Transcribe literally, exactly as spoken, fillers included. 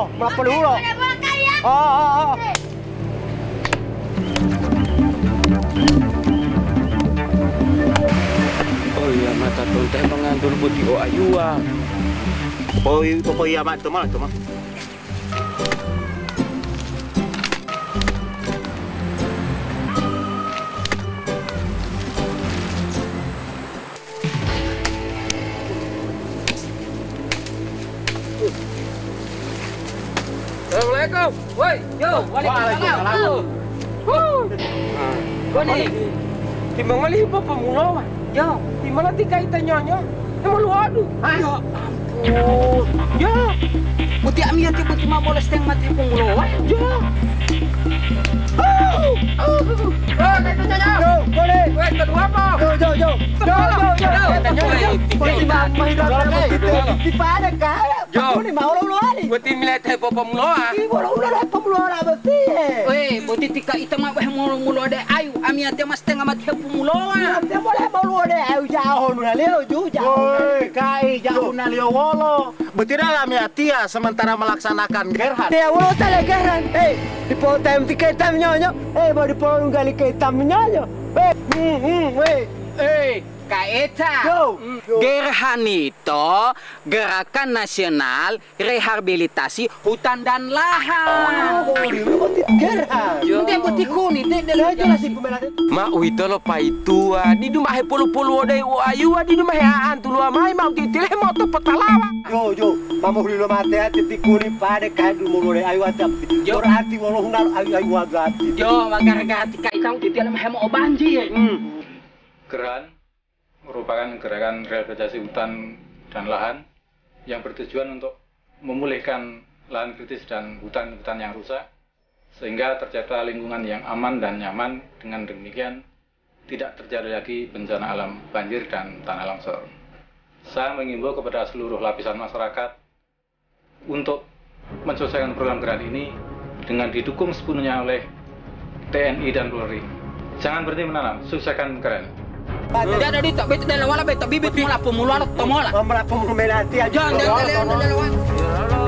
Melapor dulu loh. Oh, oh, oh. Oh iya, mata tontek mengantul putih oh ayua. Oh, pokoknya mak tu mah, tu mah. Assalamualaikum. Woi, yo, waalaikumsalam. Wuh. Kau ni timbang malih apa pemula? Yo, timbang nanti kaitan nyonya. Emang lu adu? Ya ampun. Ya. Putih ami yang tiba-tiba boleh seteng mati pemula. Ya. Oh, oh. Oh, kaitan nyonya. Yo, boleh. Woi, kedua apa? Yo, yo, yo. Yo, yo, yo. Kaitan nyonya. Tiba, mahirap kita. Tiba ada kaya. Yo. Aku ni mau lu ani. Putih milet hai pemula. Ini boleh udah ada pemula lah betul. Weh, putih tika ita mah weh mulu-mulu ada ayu. Ami yang tiba seteng mati pemula. Dia boleh mau lu ada ayu jauh nu leo ju jauh. Oi, kai jauh na leo wolo. Betul dalam ya tia sementara melaksanakan gerhan. Dia wolo tale gerhan. Eh, di potem tiket tam nyonyo. Eh, mau di polung kali ke tam nyonyo. Eh, hmm, hmm, weh. Eh, Kaeta. Yo. Gerhan itu Gerakan Nasional Rehabilitasi Hutan dan Lahan. Oh, ini betul gerhan. Itu yang putih kuning. Itu Dia jelas sih pembelaan. Ma uito lo pai tua di rumah he pulu-pulu ode o ayu di rumah he aan tu lo mai mau titileh mau to petalawa. Yo, yo, mama huli lo mate ati tikuni pade kadu mulu de ayu atap. Yo. Berarti wolo hunal ayu ayu agati. Yo, gara-gara tika ita titil mah mau banjir. Hmm. Gerhan merupakan gerakan rehabilitasi hutan dan lahan yang bertujuan untuk memulihkan lahan kritis dan hutan-hutan yang rusak sehingga tercipta lingkungan yang aman dan nyaman. Dengan demikian tidak terjadi lagi bencana alam banjir dan tanah longsor. Saya mengimbau kepada seluruh lapisan masyarakat untuk menyelesaikan program Gerhan ini dengan didukung sepenuhnya oleh T N I dan Polri. Jangan berhenti menanam, sukseskan Gerhan. Dia ada di tak betul dalam wala betul bibit mula pemula atau mula. Mama pemula melati aja. Jangan jangan jangan jangan.